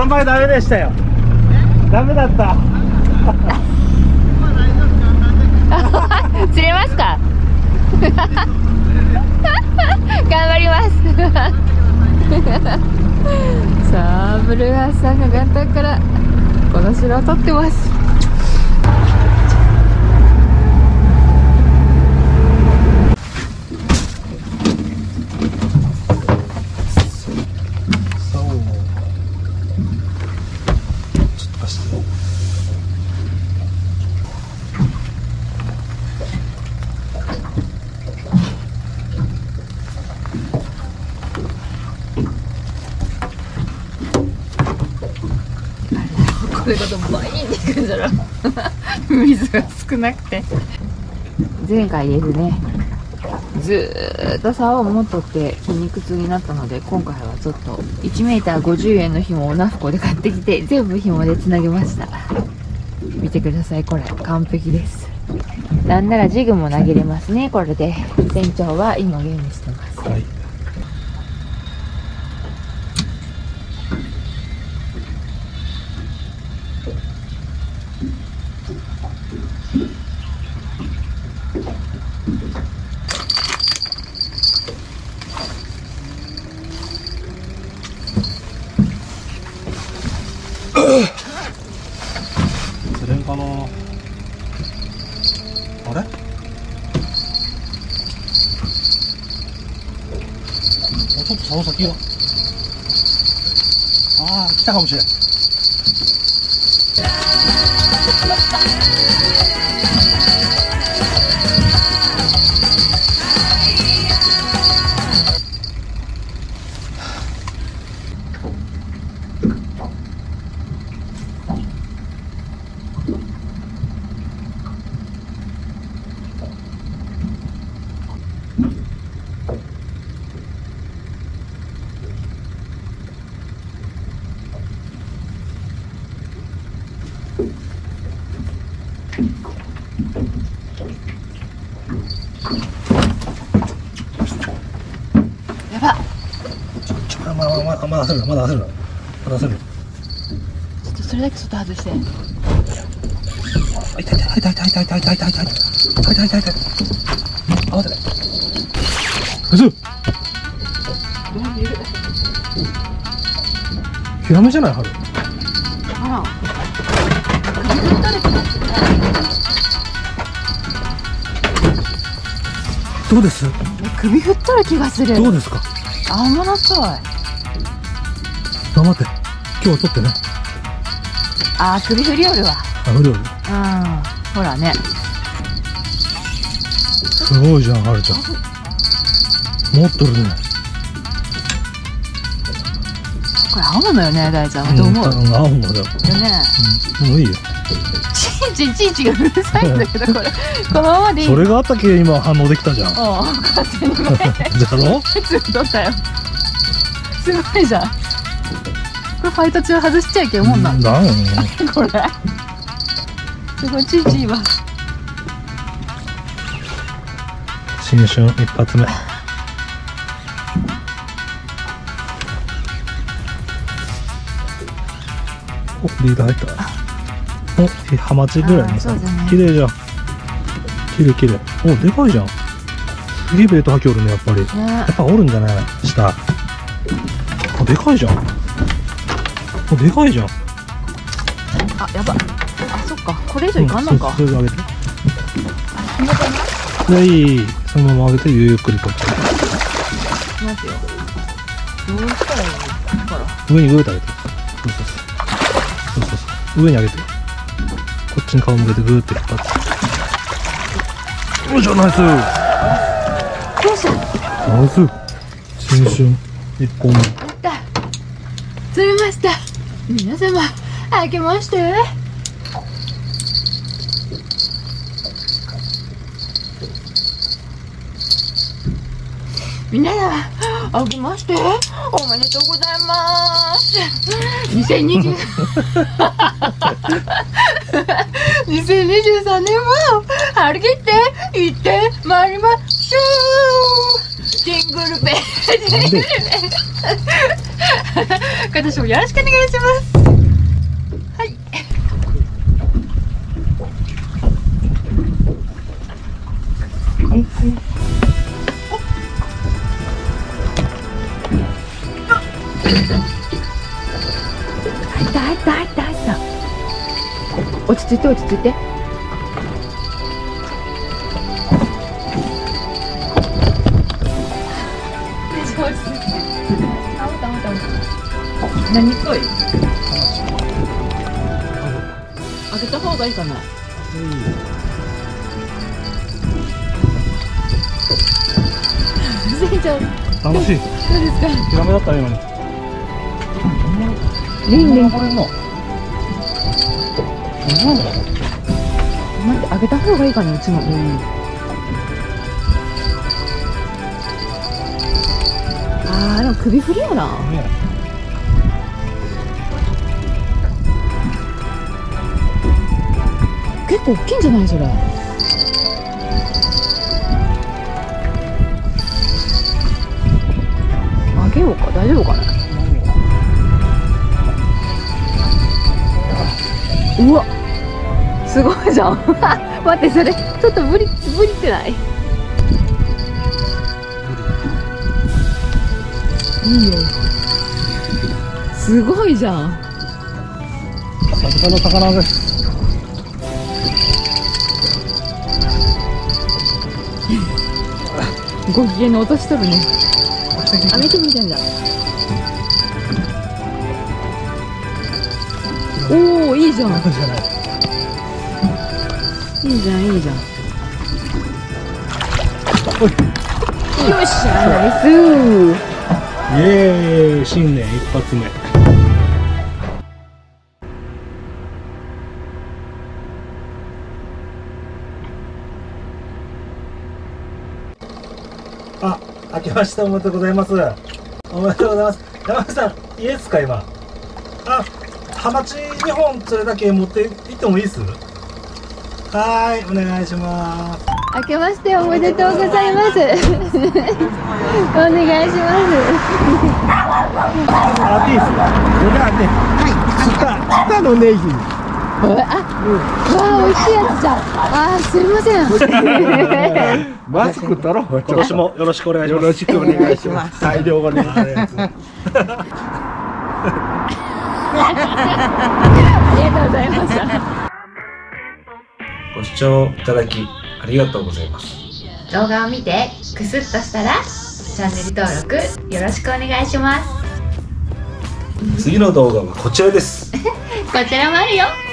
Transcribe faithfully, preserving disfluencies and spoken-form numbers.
んばいダメでしたよ。ダメだった。 釣れますか？頑張ります。さあブルーハーツさんが元旦からこの城を取ってます。こういうことバインっていくんだろ水が少なくて。前回ですね、ずーっと竿を持っとって筋肉痛になったので、今回はちょっと いちメーターごじゅうえんの紐をナフコで買ってきて全部紐でつなげました。見てください、これ完璧です。なんならジグも投げれますね。これで船長は今ゲームしてます、はい。 釣れんかな。あれ、ちょっと竿先が、ああ来たかもしれん。 やばっ。 ちょまだまだまだまだ焦るな、まだ焦るな、まだ焦るな。 ちょっとそれだけ外外して。 あ、痛い痛い痛い痛い痛い痛い痛い痛い痛い痛い痛い痛い痛い痛い。あ、待ってね。うそ。ヒラメじゃない、春。 あら。首振ったれてますね。 どうです？ 首振ったる気がする。 どうですか？ あんまなさい。 頑張って。今日は取ってね。 あー、首振りよるわ。 あ、振りよる。 うん。ほらね。 すごいじゃん、はるちゃん。持っとるね。 これ合うのよね、大ちゃん。どう思う？ うん、合うのだよ。 よね。 うん、もういいよ。 ちんちんちんちんがうるさいんだけど、これ。このままでいい。 それがあったけ今反応できたじゃん。 うん、勝手にね。 じゃろ？ ずっとったよ。すごいじゃん。これファイト中外しちゃいけんもんなんだ。 なんこれ。すごいちんちんは。 新春一発目。お、リード入った。お、ハマチぐらいのさ、綺麗じゃん。綺麗綺麗。お、でかいじゃん。すげえベート吐きおるね、やっぱり。やっぱおるんじゃない？下。あ、でかいじゃん。あ、でかいじゃん。 あ、やば。あ、そっか。これ以上いかんのか。 それで上げて。で、いい。そのまま上げて、ゆっくりと。 いきますよ。どうしたらいいの？ほら。 上にグーッと上げて。そうそうそう。そうそうそう。上に上げて。こっちに顔向けてグーッと引っ張って。よいしょ、ナイス。 よいしょ。 ナイス。新春一本目。 やった。釣れました。皆様、明けまして。皆様、明けましておめでとうございます。にせんにじゅう にせんにじゅうさんねんも張り切って行ってまいりましょう。ジングルベルジングルベル今年もよろしくお願いします。はい。入った入った入った入った。落ち着いて落ち着いて。落ち着いて。あ、おったおったおった。何っぽい？開けた方がいいかな。船長、 楽しい。 どうですか？ ヒラメだったら今に。 リンリン。 これの。 待って、開けた方がいいかな、うちも。ああ、でも首振りやな。結構大きいんじゃないそれ。あげようか、大丈夫かな。うわ、すごいじゃん。待って、それちょっとブリブリってない？いいよ。すごいじゃん。 久々の魚です。 ご機嫌に落としとるね。あ、見てみてんだ。おお、いいじゃん。いいじゃん、いいじゃん。よっしゃ、ナイス。 イエーイ、新年一発目。あ、明けましておめでとうございます。おめでとうございます。山口さん、いいですか今。あ、ハマチにほんそれだけ持って行ってもいいです？はーい、お願いします。 明けましておめでとうございます。お願いします。 あ、いいですか。これはね、北、北のネギ。 あ、わあ、美味しいやつじゃん。あ、すいません。 マスク取ろう。 今年もよろしくお願いします。 よろしくお願いします。大量がね。 ありがとうございました。 ご視聴いただきありがとうございます。 動画を見てクスッとしたらチャンネル登録よろしくお願いします。 次の動画はこちらです。 こちらもあるよ。